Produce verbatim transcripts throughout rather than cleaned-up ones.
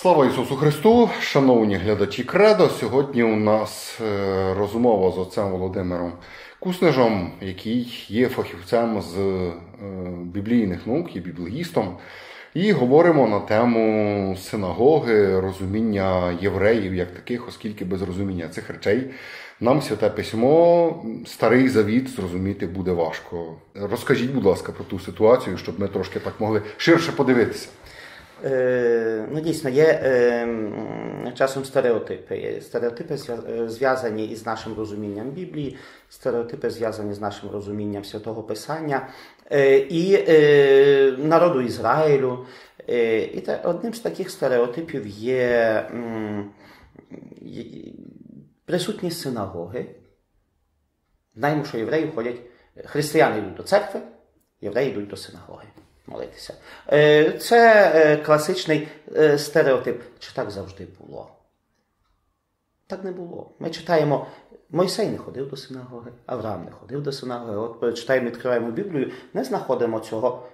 Слава Ісусу Христу! Шановні глядачі Кредо, сьогодні у нас розмова з отцем Володимиром Куснежем, який є фахівцем з біблійних наук, є біблеїстом. І говоримо на тему синагоги, розуміння євреїв як таких, оскільки без розуміння цих речей нам Святе Письмо, Старий Завіт зрозуміти буде важко. Розкажіть, будь ласка, про ту ситуацію, щоб ми трошки так могли ширше подивитися. Е, ну, дійсно, є е, часом стереотипи. Стереотипи зв'язані із нашим розумінням Біблії, стереотипи зв'язані з нашим розумінням Святого Писання е, і е, народу Ізраїлю. Е, і те, одним з таких стереотипів є м, присутність синагоги. Знаємо, що євреї ходять, християни йдуть до церкви, євреї йдуть до синагоги молитися. Це класичний стереотип. Чи так завжди було? Так не було. Ми читаємо, Мойсей не ходив до синагоги, Авраам не ходив до синагоги. От читаємо, відкриваємо Біблію, не знаходимо цього.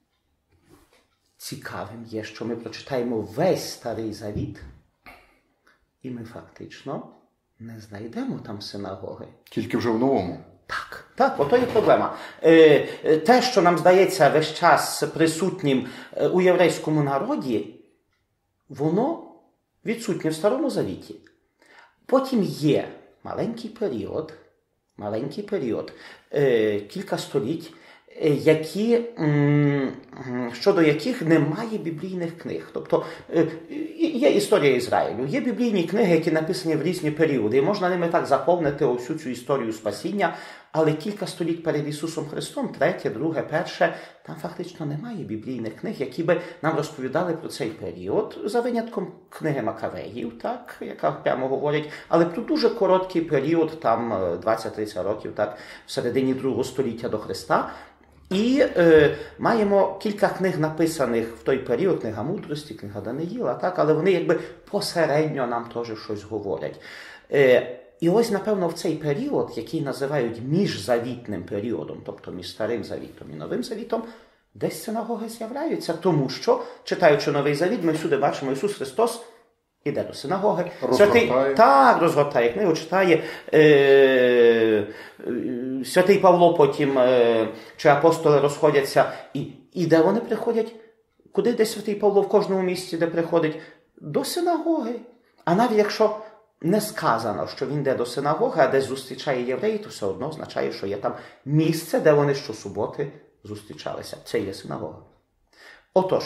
Цікавим є, що ми прочитаємо весь Старий Завіт, і ми фактично не знайдемо там синагоги. Тільки вже в Новому. Так, так, ото є проблема. Те, що нам здається весь час присутнім у єврейському народі, воно відсутнє в Старому Завіті. Потім є маленький період, маленький період, кілька століть, які, щодо яких немає біблійних книг. Тобто є історія Ізраїлю, є біблійні книги, які написані в різні періоди, і можна ними так заповнити всю цю історію спасіння, але кілька століть перед Ісусом Христом, третє, друге, перше, там фактично немає біблійних книг, які би нам розповідали про цей період, за винятком книги Макавеїв, так, яка прямо говорить, але про дуже короткий період, там двадцять-тридцять років, так, в середині другого століття до Христа. І е, маємо кілька книг, написаних в той період, книга мудрості, книга Даниїла, так, але вони якби посередньо нам теж щось говорять. Е, і ось, напевно, в цей період, який називають міжзавітним періодом, тобто між Старим Завітом і Новим Завітом, десь синагоги з'являються, тому що, читаючи Новий Завіт, ми всюди бачимо, Ісус Христос іде до синагоги. Святий, так, розгортає книгу, читає. Е, е, Святий Павло потім, е, чи апостоли розходяться. І, і де вони приходять? Куди йде Святий Павло в кожному місці, де приходить? До синагоги. А навіть якщо не сказано, що він йде до синагоги, а десь зустрічає євреїв, то все одно означає, що є там місце, де вони щосуботи зустрічалися. Це є синагога. Отож,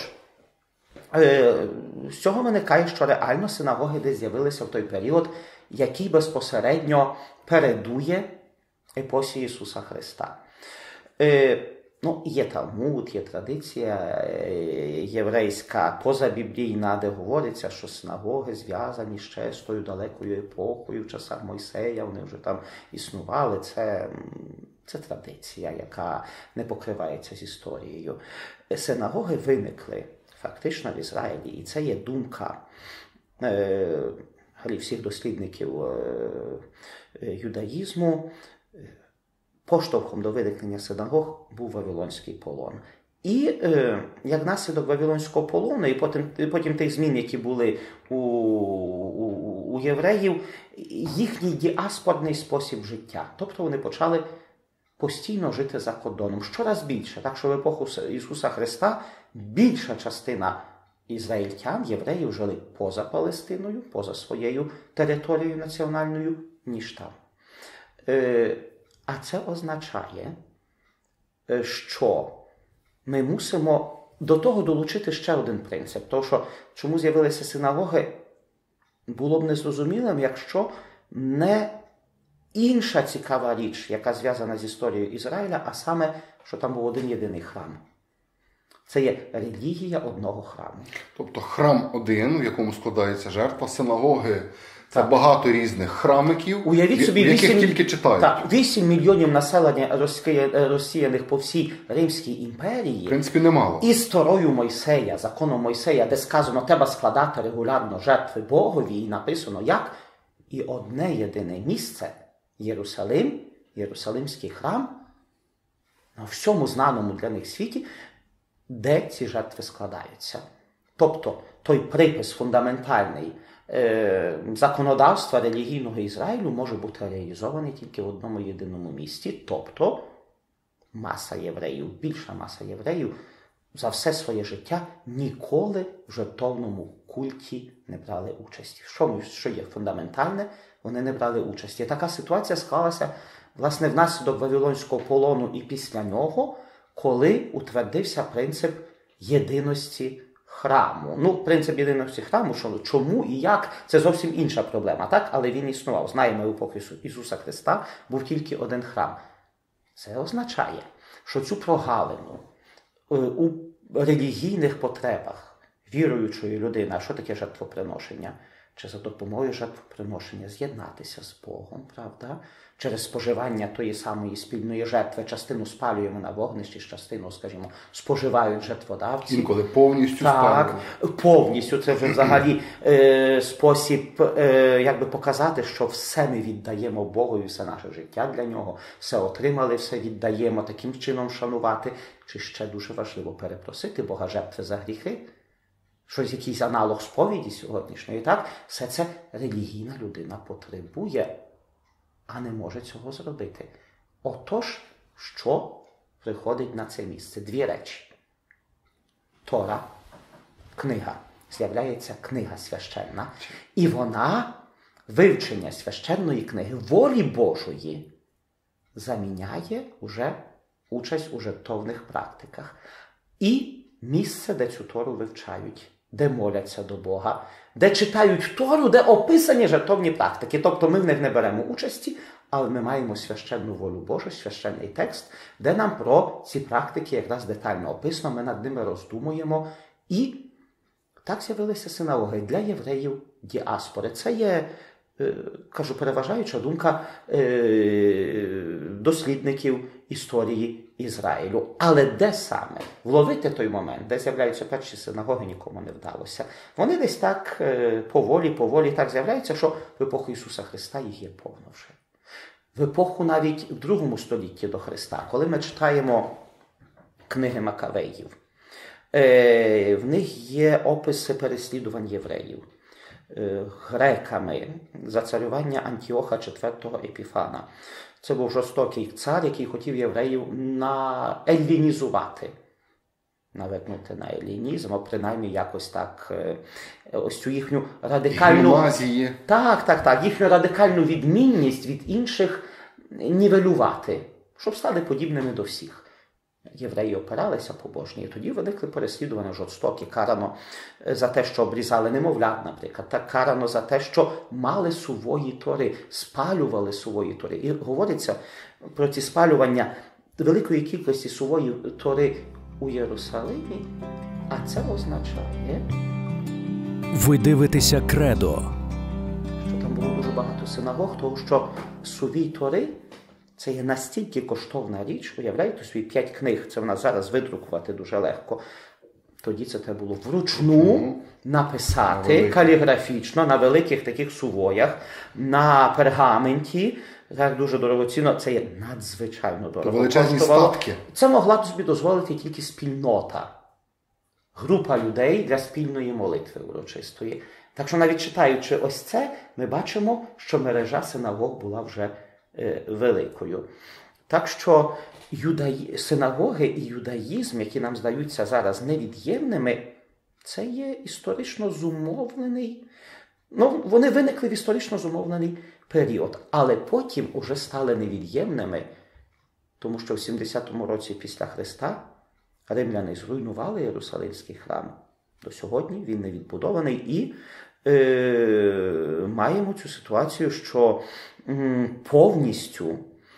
з цього виникає, що реально синагоги десь з'явилися в той період, який безпосередньо передує епосі Ісуса Христа. Ну, є Талмуд, є традиція єврейська, позабіблійна, де говориться, що синагоги зв'язані ще з тою далекою епохою, в часах Мойсея, вони вже там існували. Це, це традиція, яка не покривається з історією. Синагоги виникли фактично в Ізраїлі. І це є думка е, всіх дослідників е, юдаїзму. Поштовхом до виникнення синагог був Вавилонський полон. І е, як наслідок Вавилонського полону, і потім, і потім тих змін, які були у, у, у євреїв, їхній діаспорний спосіб життя. Тобто вони почали постійно жити за кордоном. Щораз більше. Так що в епоху Ісуса Христа більша частина ізраїльтян, євреїв, жили поза Палестиною, поза своєю територією національною, ніж там. Е, а це означає, що ми мусимо до того долучити ще один принцип. Тому що, чому з'явилися синагоги, було б незрозумілим, якщо не інша цікава річ, яка зв'язана з історією Ізраїля, а саме, що там був один єдиний храм. Це є релігія одного храму. Тобто храм один, в якому складається жертва, синагоги – це багато різних храмиків, уявіть собі, в яких вісім, тільки читають. Так, вісім мільйонів населення розсіяних по всій Римській імперії. В принципі, немало. І з Торою Мойсея, законом Мойсея, де сказано, треба складати регулярно жертви Богові, і написано як? І одне єдине місце – Єрусалим, Єрусалимський храм, на всьому знаному для них світі, де ці жертви складаються. Тобто той припис фундаментальний е, законодавства релігійного Ізраїлю може бути реалізований тільки в одному єдиному місці, тобто маса євреїв, більша маса євреїв за все своє життя ніколи в жертовному культі не брали участі. Що, що є фундаментальне, вони не брали участі. Така ситуація склалася, власне, внаслідок Вавилонського полону і після нього, коли утвердився принцип єдиності храму. Ну, принцип єдиності храму, що, чому і як, це зовсім інша проблема, так? Але він існував. Знаємо, в епоху Ісуса Христа був тільки один храм. Це означає, що цю прогалину у релігійних потребах віруючої людини, а що таке жертвоприношення? Чи за допомогою жертвоприношення з'єднатися з Богом, правда? Через споживання тої самої спільної жертви частину спалюємо на вогнищі, частину, скажімо, споживають жертводавці. Інколи повністю так, спалюємо. Повністю. Це вже взагалі е, спосіб е, якби показати, що все ми віддаємо Богу і все наше життя для Нього. Все отримали, все віддаємо, таким чином шанувати. Чи ще дуже важливо перепросити Бога жертви за гріхи? Щось, якийсь аналог сповіді сьогоднішньої, так? Все це релігійна людина потребує, а не може цього зробити. Отож, що приходить на це місце? Дві речі. Тора, книга. З'являється книга священна. І вона, вивчення священної книги, волі Божої, заміняє уже участь у жертовних практиках. І місце, де цю Тору вивчають, де моляться до Бога, де читають Тору, де описані жертовні практики. Тобто ми в них не беремо участі, але ми маємо священну волю Божу, священний текст, де нам про ці практики якраз детально описано, ми над ними роздумуємо. І так з'явилися синагоги для євреїв діаспори. Це є, кажу, переважаюча думка дослідників історії Ізраїлю. Але де саме? Вловити той момент, де з'являються перші синагоги, нікому не вдалося. Вони десь так поволі, поволі так з'являються, що в епоху Ісуса Христа їх є повно вже. В епоху навіть в другому столітті до Христа, коли ми читаємо книги Макавеїв, в них є описи переслідувань євреїв греками за царювання Антіоха четвертого Епіфана. Це був жорстокий цар, який хотів євреїв наелінізувати, навернути на елінізм, а принаймні якось так, ось цю їхню радикальну... Так, так, так, їхню радикальну відмінність від інших нівелювати, щоб стали подібними до всіх. Євреї опиралися побожні, і тоді виникли переслідування жорстокі, карано за те, що обрізали немовлят, наприклад, так карано за те, що мали сувої тори, спалювали сувої тори. І говориться про ці спалювання великої кількості сувої тори у Єрусалимі, а це означає... Ви дивитеся «Кредо». Що там було дуже багато синагог, тому що сувій тори це є настільки коштовна річ, уявляєте собі, п'ять книг, це в нас зараз видрукувати дуже легко. Тоді це треба було вручну написати на каліграфічно, на великих таких сувоях, на пергаменті. Так дуже дорогоцінно, це є надзвичайно дорого. Величезні статки. Це могла б собі дозволити тільки спільнота. Група людей для спільної молитви урочистої. Так що навіть читаючи ось це, ми бачимо, що мережа синагог була вже великою. Так що юдаї... синагоги і юдаїзм, які нам здаються зараз невід'ємними, це є історично зумовлений, ну, вони виникли в історично зумовлений період, але потім уже стали невід'ємними, тому що в сімдесятому році після Христа римляни зруйнували Єрусалимський храм. До сьогодні він не відбудований і е, маємо цю ситуацію, що повністю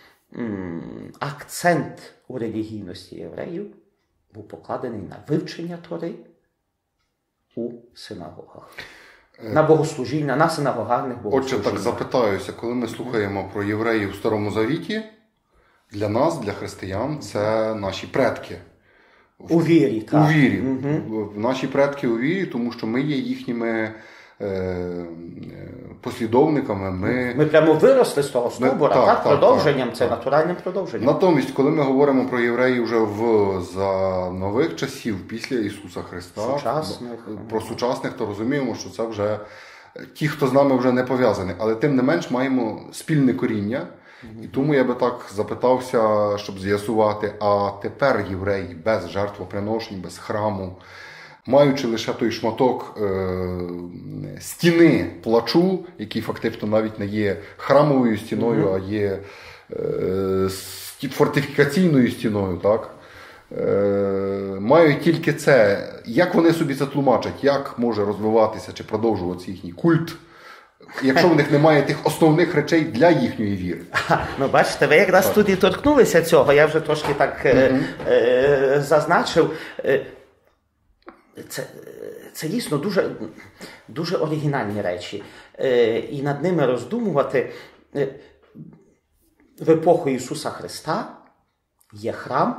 акцент у релігійності євреїв був покладений на вивчення Тори у синагогах. На богослужіння, на синагогальних богослужіннях. Отже, так запитаюся, коли ми слухаємо про євреїв в Старому Завіті, для нас, для християн, це наші предки. У вірі, так. У вірі. Угу. Наші предки у вірі, тому що ми є їхніми послідовниками. Ми, ми прямо виросли з того стовбура, так, так, так, продовженням, так, це так. натуральним продовженням. Натомість, коли ми говоримо про євреїв вже в, за нових часів, після Ісуса Христа, сучасних. про сучасних, то розуміємо, що це вже ті, хто з нами вже не пов'язані. Але тим не менш маємо спільне коріння. І тому я би так запитався, щоб з'ясувати, а тепер євреї без жертвоприношень, без храму, маючи лише той шматок е- стіни плачу, який фактично навіть не є храмовою стіною, mm-hmm. а є е- фортифікаційною стіною, так? Е- мають тільки це. Як вони собі це тлумачать? Як може розвиватися чи продовжуватися їхній культ, якщо в них немає тих основних речей для їхньої віри? Ну, бачите, ви якраз тут і торкнулися цього, я вже трошки так mm-hmm. е- е- зазначив. Це, це дійсно дуже, дуже оригінальні речі. Е, і над ними роздумувати. Е, в епоху Ісуса Христа є храм,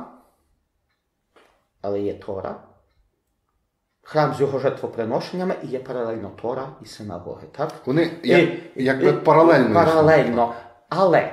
але є Тора. Храм з його жертвоприношеннями, і є паралельно Тора і синагоги. Так? Вони як, якби паралельно. Паралельно. Але,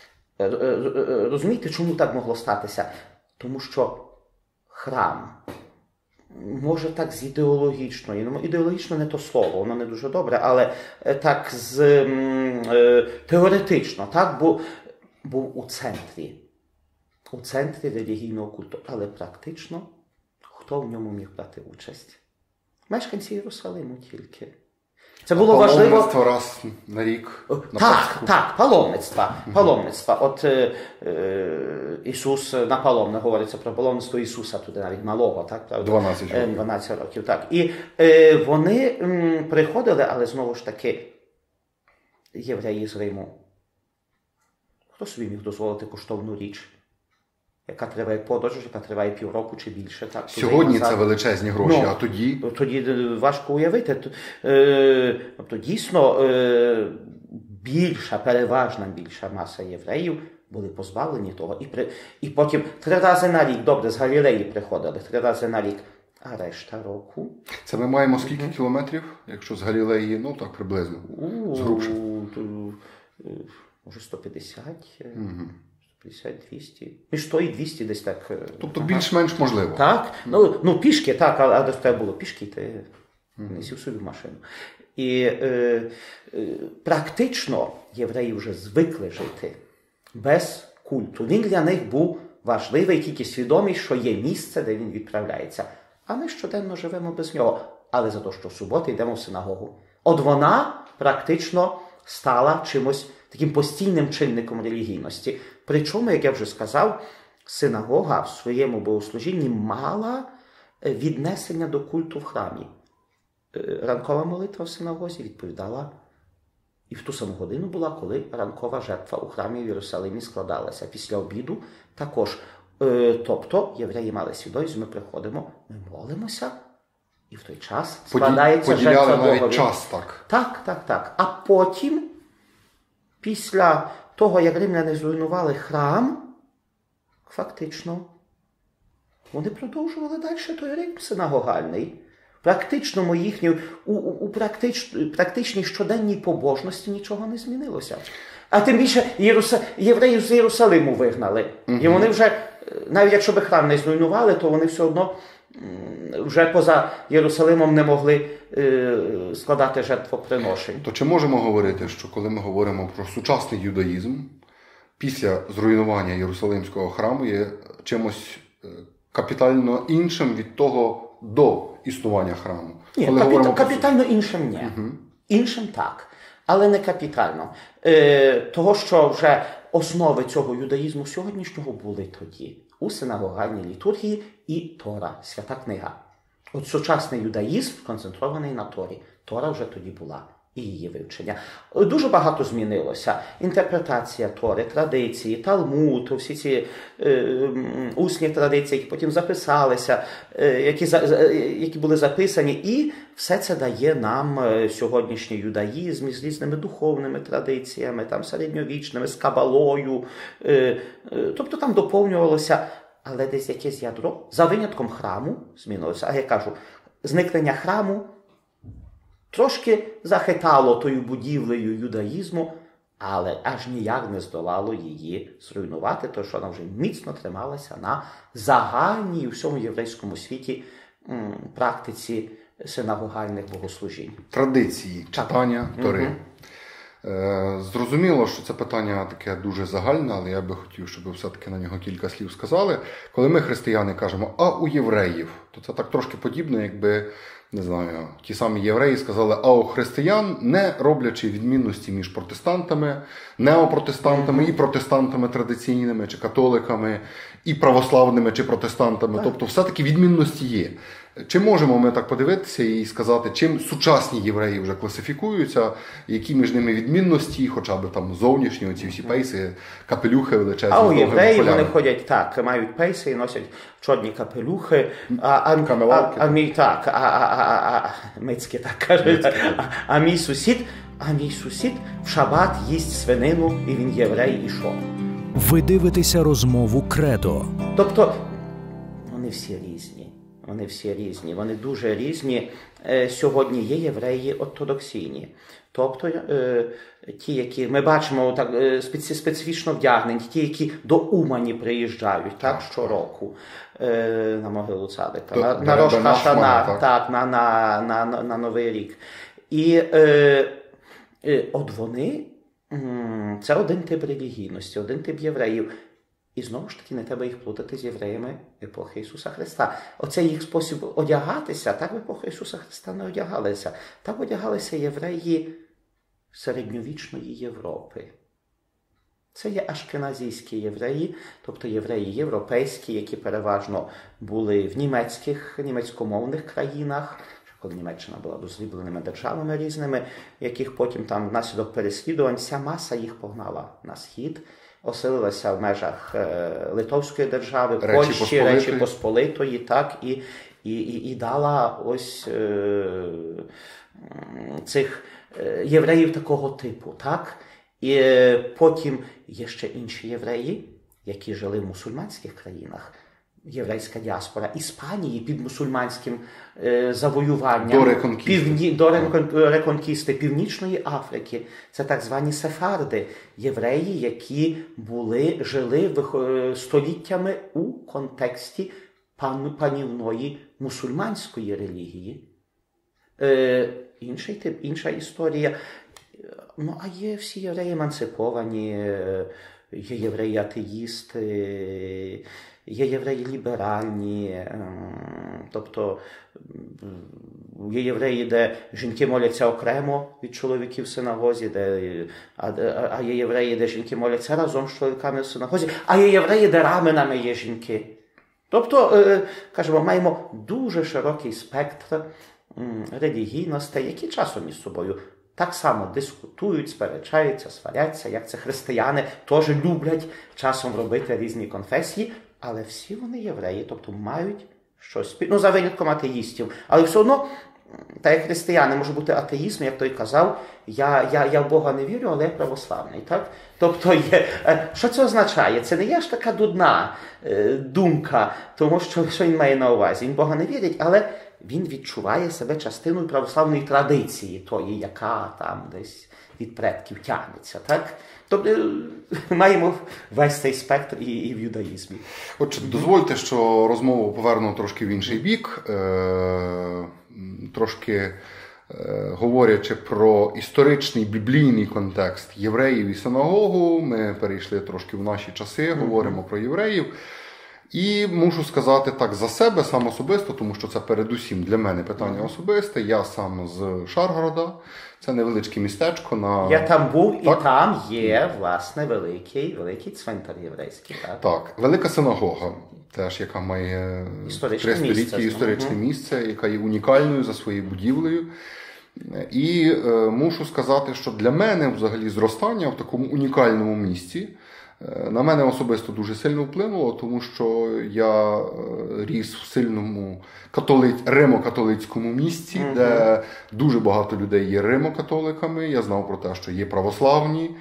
розумієте, чому так могло статися? Тому що храм, може так з ідеологічної, ідеологічно не то слово, воно не дуже добре, але так з е, теоретично, так, був, був у центрі, у центрі релігійного культу, але практично хто в ньому міг брати участь? Мешканці Єрусалиму тільки. Це було важливо. Паломництво раз на рік. На так, Пасху. так, паломництва. Паломництва. От е, е, Ісус на паломне, говориться про паломництво Ісуса, туди навіть малого, так? Правда? дванадцять років. дванадцять років, так. І е, вони м, приходили, але знову ж таки, євреї з Риму. Хто собі міг дозволити коштовну річ, яка триває подорож, яка триває півроку чи більше. Так, сьогодні це величезні гроші, ну, а тоді? Тоді важко уявити. Тобто дійсно більша, переважна більша маса євреїв були позбавлені того. І, при, і потім три рази на рік, добре, з Галілеї приходили, три рази на рік, а решта року. Це ми маємо скільки mm-hmm. кілометрів, якщо з Галілеї, ну так приблизно, згрубше? Може сто п'ятдесят. Mm-hmm. п'ятдесят двісті. Між сто і двісті десь так. Тобто ага. більш-менш можливо. Так. Ну, ну пішки, так, але, але треба було пішки, ти mm-hmm. не сів собі в машину. І е, е, практично євреї вже звикли жити без культу. Він для них був важливий, тільки свідомий, що є місце, де він відправляється. А ми щоденно живемо без нього. Але за те, що в суботу йдемо в синагогу. От вона практично стала чимось таким постійним чинником релігійності. Причому, як я вже сказав, синагога в своєму богослужінні мала віднесення до культу в храмі. Ранкова молитва в синагозі відповідала і в ту саму годину була, коли ранкова жертва у храмі в Єрусалимі складалася. Після обіду також. Тобто, євреї мали свідомість, ми приходимо, ми молимося, і в той час складається Поді... жертва Богові. Богові. Час, так. Так, так, так. А потім, після того, як римляни зруйнували храм, фактично, вони продовжували далі той Рим синагогальний. Практичному їхній, у, у, у практич, практичній щоденній побожності нічого не змінилося. А тим більше Єруса... євреїв з Єрусалиму вигнали. Угу. І вони вже, навіть якщо би храм не зруйнували, то вони все одно вже поза Єрусалимом не могли е, складати жертвоприношень. То чи можемо говорити, що коли ми говоримо про сучасний юдаїзм, після зруйнування Єрусалимського храму є чимось капітально іншим від того до існування храму? Ні, коли капіта- капітально про... іншим ні. Угу. Іншим так, але не капітально. Е, того, що вже основи цього юдаїзму сьогоднішнього були тоді. У синагогальній літургії і Тора, свята книга. От сучасний юдаїзм сконцентрований на Торі. Тора вже тоді була. І її вивчення. Дуже багато змінилося. Інтерпретація Тори, традиції, Талмуд, всі ці е, усні традиції, які потім записалися, е, які, які були записані. І все це дає нам сьогоднішній юдаїзм із різними духовними традиціями, там, середньовічними, з кабалою. Е, е, тобто там доповнювалося, але десь якесь ядро, за винятком храму, змінилося. А я кажу, зникнення храму трошки захитало тою будівлею юдаїзму, але аж ніяк не здолало її зруйнувати, тому що вона вже міцно трималася на загальній у всьому єврейському світі м, практиці синагогальних богослужінь. Традиції читання Тори. Угу. Е, зрозуміло, що це питання таке дуже загальне, але я би хотів, щоб ви все-таки на нього кілька слів сказали. Коли ми, християни, кажемо «а у євреїв», то це так трошки подібно, якби, не знаю, ті самі євреї сказали «а у християн», не роблячи відмінності між протестантами, неопротестантами і протестантами традиційними, чи католиками, і православними, чи протестантами. Тобто все-таки відмінності є. Чи можемо ми так подивитися і сказати, чим сучасні євреї вже класифікуються, які між ними відмінності, хоча б там зовнішні, оці всі пейси, капелюхи величезні. А у євреїв вони ходять так, мають пейси і носять чорні капелюхи, а, а, а, а мій так, а, а, а, а, мицькі так кажуть, а, а мій сусід, а мій сусід в шабат їсть свинину, і він єврей, і що? Ви дивитеся розмову «Кредо». Тобто, вони всі різні. Вони всі різні, вони дуже різні. Сьогодні є євреї ортодоксійні. Тобто е, ті, які ми бачимо так е, специфічно вдягнені, ті, які до Умані приїжджають так, щороку е, на могилу цадика, на, на Рош Хашана, так, так, на, на, на, на, на Новий рік. І е, е, от вони, це один тип релігійності, один тип євреїв. І знову ж таки не треба їх плутати з євреями епохи Ісуса Христа. Оце їх спосіб одягатися, так в епоху Ісуса Христа не одягалися. Так одягалися євреї середньовічної Європи. Це є ашкеназійські євреї, тобто євреї європейські, які переважно були в німецьких, німецькомовних країнах, коли Німеччина була дозвібленими державами різними, яких потім там внаслідок переслідувань вся маса їх погнала на схід. Оселилася в межах е, Литовської держави, Речі Польщі, Посполитої. Речі Посполитої, так, і, і, і, і дала ось е, цих е, євреїв такого типу, так. І е, потім є ще інші євреї, які жили в мусульманських країнах. Єврейська діаспора Іспанії під мусульманським е, завоюванням до реконкісти. Півні, до реконкісти Північної Африки. Це так звані сефарди, євреї, які були, жили в, століттями у контексті пан, панівної мусульманської релігії. Е, інший тип, інша історія. Ну, а є всі євреї емансиповані, є євреї-атеїсти, є євреї ліберальні, тобто є євреї, де жінки моляться окремо від чоловіків в синагозі, де, а, а є євреї, де жінки моляться разом з чоловіками в синагозі, а є євреї, де раменами є жінки. Тобто, кажемо, маємо дуже широкий спектр релігійностей, які часом із собою так само дискутують, сперечаються, сваряться, як це християни теж люблять часом робити різні конфесії, але всі вони євреї, тобто мають щось спільне, ну, за винятком атеїстів. Але все одно, так як християни, може бути атеїзм, як той казав, я, я, я в Бога не вірю, але я православний. Так? Тобто, є, що це означає? Це не є ж така дудна е, думка, тому що, що він має на увазі. Він в Бога не вірить, але він відчуває себе частиною православної традиції, тої, яка там десь від предків тягнеться. Так? Тобто маємо весь цей спектр і, і в юдаїзмі. Отже, дозвольте, що розмову поверну трошки в інший бік. Е- трошки е- говорячи про історичний біблійний контекст євреїв і синагогу, ми перейшли трошки в наші часи, mm-hmm. говоримо про євреїв. І мушу сказати так за себе, сам особисто, тому що це передусім для мене питання особисте. Я сам з Шаргорода, це невеличке містечко. На... Я там був, так? І там є, власне, великий, великий цвинтар єврейський. Так, так, велика синагога, теж, яка має три століття історичне угу. місце, яка є унікальною за своєю будівлею. І е, мушу сказати, що для мене взагалі зростання в такому унікальному місці на мене особисто дуже сильно вплинуло, тому що я ріс в сильному католи... римо-католицькому місці, mm-hmm. де дуже багато людей є римо-католиками. Я знав про те, що є православні,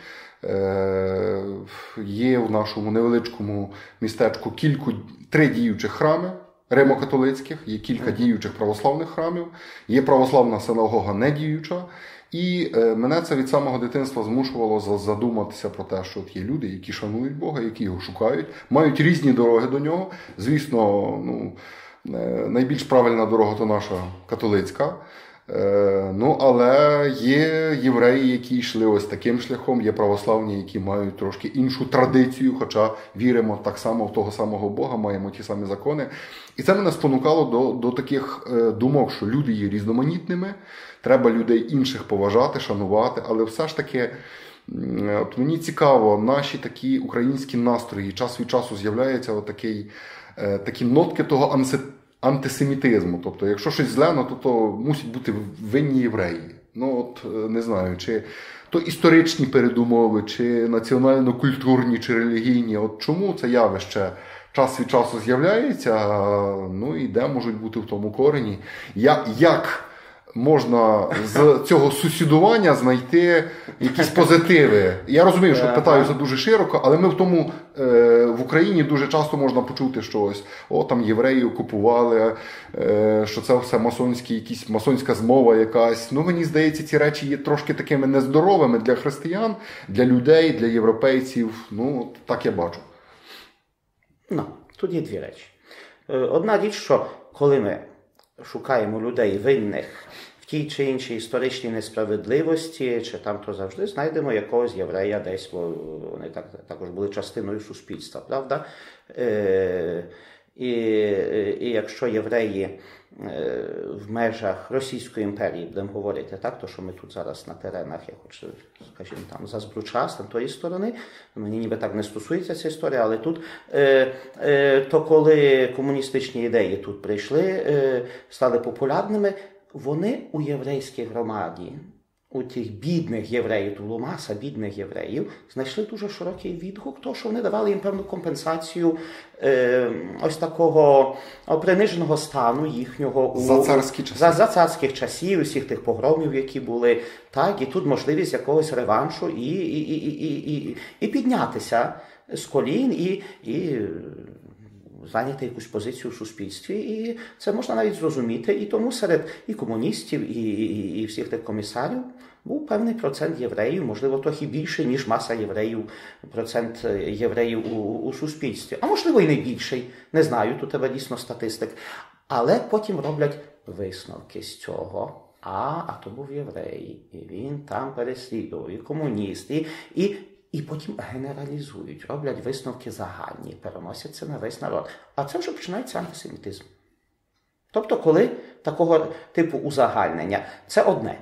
є в нашому невеличкому містечку кільку, три діючих храми римо-католицьких, є кілька діючих православних храмів, є православна синагога недіюча. І е, мене це від самого дитинства змушувало задуматися про те, що от є люди, які шанують Бога, які його шукають, мають різні дороги до нього. Звісно, ну, е, найбільш правильна дорога то наша католицька. Е, ну, але є євреї, які йшли ось таким шляхом, є православні, які мають трошки іншу традицію, хоча віримо так само в того самого Бога, маємо ті самі закони. І це мене спонукало до, до таких е, думок, що люди є різноманітними, треба людей інших поважати, шанувати, але все ж таки, от мені цікаво, наші такі українські настрої, час від часу з'являється отакий, е, такі нотки того анси, антисемітизму. Тобто, якщо щось зле, то, то мусять бути винні євреї. Ну, от, не знаю, чи то історичні передумови, чи національно-культурні, чи релігійні. От чому це явище час від часу з'являється, ну і де можуть бути в тому корені. Як, як можна з цього сусідування знайти якісь позитиви? Я розумію, що питаюся дуже широко, але ми в тому, е, в Україні дуже часто можна почути щось. О, там євреї окупували, е, що це все масонські, якісь масонська змова якась. Ну, мені здається, ці речі є трошки такими нездоровими для християн, для людей, для європейців. Ну, так я бачу. Ну, тут є дві речі. Одна річ, що коли ми шукаємо людей винних в тій чи іншій історичній несправедливості, чи там, то завжди знайдемо якогось єврея десь, бо вони так, також були частиною суспільства, правда? Е, і, і якщо євреї в межах Російської імперії, будемо говорити, так, то що ми тут зараз на теренах, я хочу, скажімо, там, за Збручас, там, тої сторони, мені ніби так не стосується ця історія, але тут, е, е, то коли комуністичні ідеї тут прийшли, е, стали популярними, вони у єврейській громаді, у тих бідних євреїв, тут була маса бідних євреїв, знайшли дуже широкий відгук, тому що вони давали їм певну компенсацію е, ось такого приниженого стану їхнього у, за царські часи. За, за царських часів, усіх тих погромів, які були. Так, і тут можливість якогось реваншу і, і, і, і, і, і піднятися з колін і, і зайняти якусь позицію в суспільстві. І це можна навіть зрозуміти. І тому серед і комуністів, і, і, і всіх тих комісарів був певний процент євреїв, можливо, трохи більше, ніж маса євреїв, процент євреїв у, у суспільстві. А можливо, і не більший. Не знаю, тут треба дійсно статистик. Але потім роблять висновки з цього. А, а то був єврей, і він там переслідував, і комуніст, і, і, і потім генералізують, роблять висновки загальні, переносяться на весь народ. А це вже починається антисемітизм. Тобто, коли такого типу узагальнення, це одне.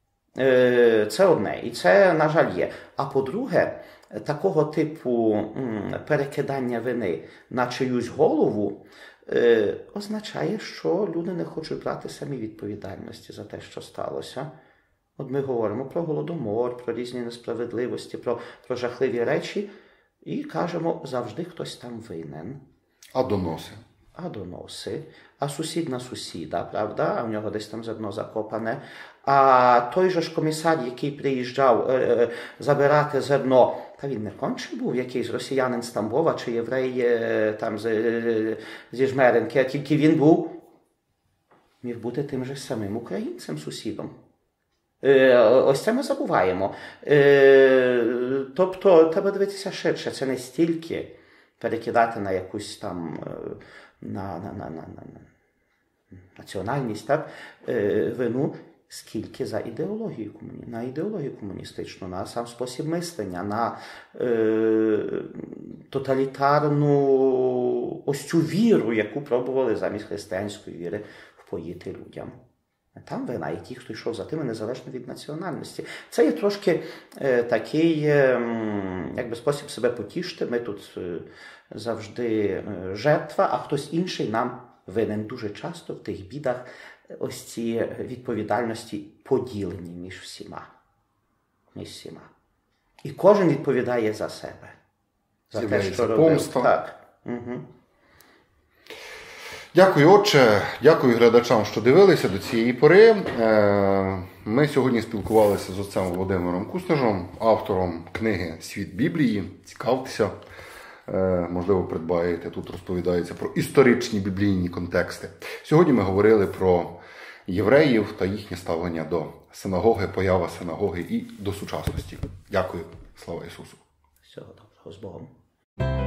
Це одне, і це, на жаль, є. А по-друге, такого типу перекидання вини на чиюсь голову е, означає, що люди не хочуть брати самі відповідальності за те, що сталося. От ми говоримо про голодомор, про різні несправедливості, про, про жахливі речі і кажемо, завжди хтось там винен. А доноси? А доноси. А сусід на сусіда, правда? А в нього десь там зерно закопане. А той же ж комісар, який приїжджав е, е, забирати зерно, та він не конче був якийсь росіянин з Тамбова чи єврей е, там з, е, зі Жмеринки, а тільки він був, міг бути тим же самим українцем, сусідом. Е, ось це ми забуваємо. Е, тобто, треба дивитися ширше. Це не стільки перекидати на якусь там на, на, на, на, на національність, так, е, вину, скільки за ідеологію, на ідеологію комуністичну, на сам спосіб мислення, на е, тоталітарну ось цю віру, яку пробували замість християнської віри впоїти людям. Там вина, і ті, хто йшов за тими, незалежно від національності. Це є трошки е, такий, е, якби спосіб себе потішити. Ми тут е, завжди е, жертва, а хтось інший нам винен. Дуже часто в тих бідах ось ці відповідальності поділені між всіма. Між всіма. І кожен відповідає за себе. За те, що робив. Помста. Так. Угу. Дякую, отче, дякую глядачам, що дивилися до цієї пори. Ми сьогодні спілкувалися з отцем Володимиром Куснежом, автором книги «Світ Біблії». Цікавтеся. можливо, придбаєте. Тут розповідається про історичні біблійні контексти. Сьогодні ми говорили про євреїв та їхнє ставлення до синагоги, поява синагоги і до сучасності. Дякую. Слава Ісусу. Всього доброго, з Богом.